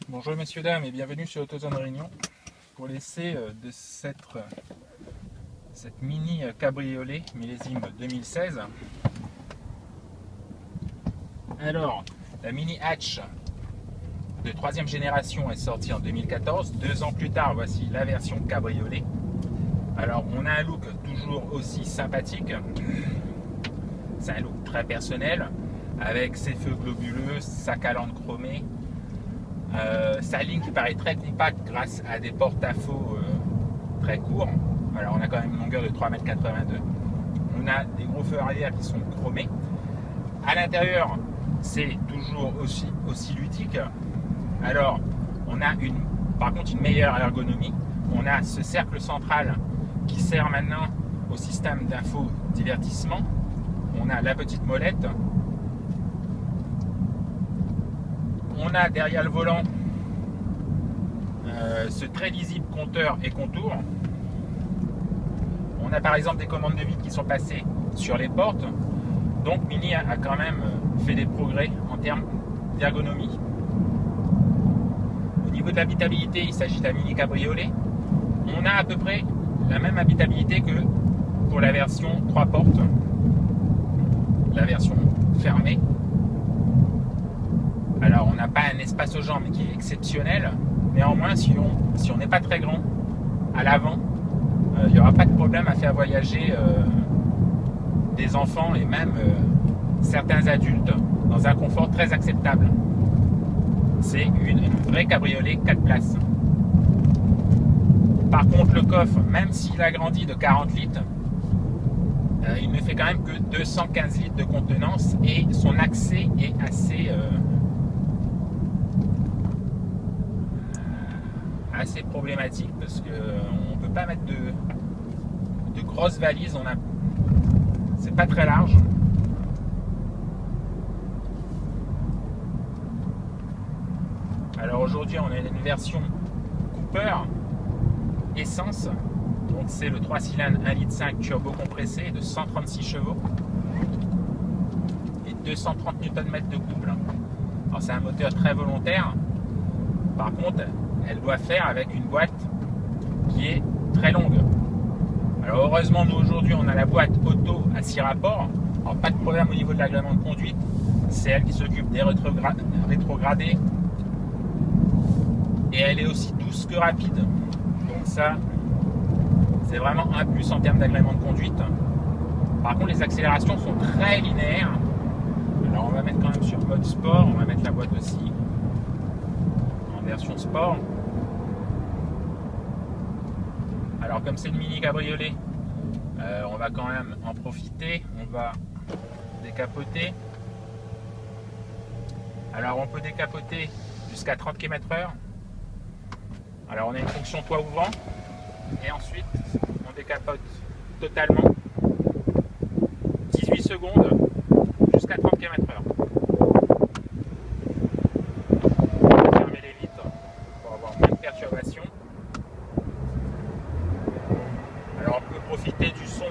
Bonjour messieurs dames et bienvenue sur AutoZone Réunion pour l'essai de cette mini cabriolet millésime 2016. Alors, la mini hatch de 3e génération est sortie en 2014. 2 ans plus tard, voici la version cabriolet. Alors, on a un look toujours aussi sympathique. C'est un look très personnel avec ses feux globuleux, sa calandre chromée. Sa ligne qui paraît très compacte grâce à des porte-à-faux très courts. Alors on a quand même une longueur de 3,82 m. On a des gros feux arrière qui sont chromés. À l'intérieur, c'est toujours aussi ludique. Alors on a par contre une meilleure ergonomie. On a ce cercle central qui sert maintenant au système d'infodivertissement. On a la petite molette. On a derrière le volant ce très lisible compteur et contour. On a par exemple des commandes de vide qui sont passées sur les portes. Donc Mini a quand même fait des progrès en termes d'ergonomie. Au niveau de l'habitabilité, il s'agit d'un mini cabriolet. On a à peu près la même habitabilité que pour la version 3 portes, la version fermée. Alors on n'a pas un espace aux jambes qui est exceptionnel, néanmoins si on n'est pas très grand à l'avant, il n'y aura pas de problème à faire voyager des enfants et même certains adultes dans un confort très acceptable. C'est une vraie cabriolet 4 places. Par contre le coffre, même s'il a grandi de 40 litres, il ne fait quand même que 215 litres de contenance et son accès est assez problématique parce qu'on ne peut pas mettre de grosses valises, c'est pas très large. Alors aujourd'hui on a une version Cooper essence, donc c'est le 3 cylindres 1,5 litre turbo compressé de 136 chevaux et 230 Nm de couple. Alors c'est un moteur très volontaire, par contre elle doit faire avec une boîte qui est très longue. Alors heureusement nous aujourd'hui on a la boîte auto à 6 rapports. Alors pas de problème au niveau de l'agrément de conduite. C'est elle qui s'occupe des rétrogradés. Et elle est aussi douce que rapide. Donc ça c'est vraiment un plus en termes d'agrément de conduite. Par contre les accélérations sont très linéaires. Alors on va mettre quand même sur mode sport. On va mettre la boîte aussi en version sport. Alors comme c'est une mini cabriolet, on va quand même en profiter. On va décapoter. Alors on peut décapoter jusqu'à 30 km/h. Alors on a une fonction toit ouvrant et ensuite on décapote totalement 18 secondes jusqu'à 30 km/h. Profiter du son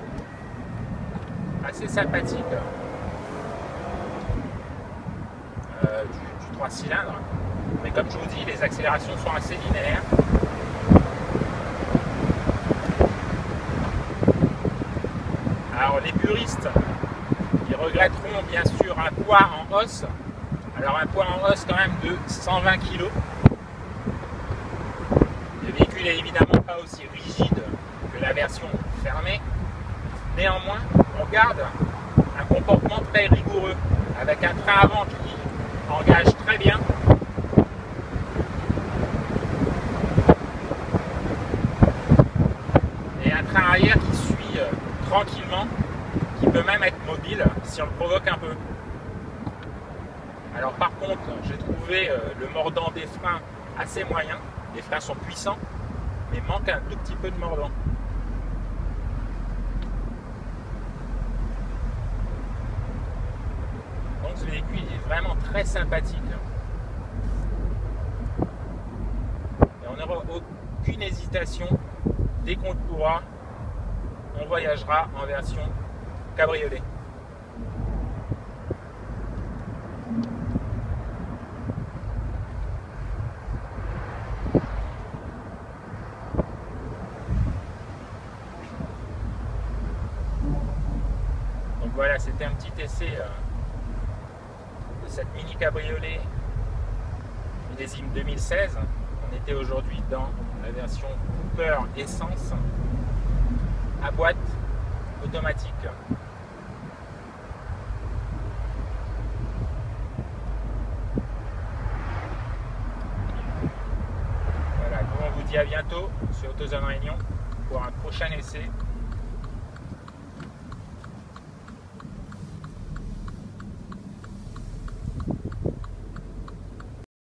assez sympathique du 3 cylindres, mais comme je vous dis, les accélérations sont assez linéaires. Alors les puristes, ils regretteront bien sûr un poids en os. Alors un poids en os quand même de 120 kg. Le véhicule est évidemment pas aussi rigide que la version fermée. Néanmoins, on garde un comportement très rigoureux avec un train avant qui engage très bien. Et un train arrière qui suit tranquillement, qui peut même être mobile si on le provoque un peu. Alors par contre, j'ai trouvé le mordant des freins assez moyen. Les freins sont puissants, mais manque un tout petit peu de mordant. Donc ce véhicule est vraiment très sympathique. Et on n'aura aucune hésitation. Dès qu'on le pourra, on voyagera en version cabriolet. voilà, c'était un petit essai de cette mini cabriolet millésime 2016. On était aujourd'hui dans la version Cooper Essence à boîte automatique. Voilà, nous on vous dit à bientôt sur AutoZone Réunion pour un prochain essai